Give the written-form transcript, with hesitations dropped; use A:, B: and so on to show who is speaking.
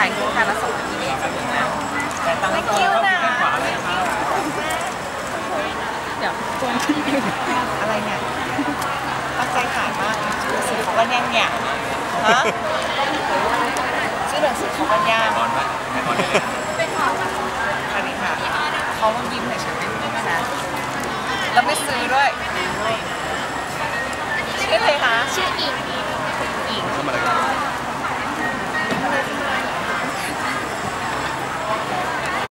A: ายคู่กันแล้วส่งไปที่นี่
B: แต่ตั้งแต่ก็คือด้านขวาเลยครับ
A: เดี๋ยวควรอะไรเนี่ยตั้งใจถ่ายมากชื่อสีของกันยังเนี่ยฮะชื่อหนังสือของกันยัง
B: บอลไหมให้บอลได้เลย
A: อันนี้ค่ะเขายิ้มเฉยๆไม่นะแล้วไม่ซื้อด้วย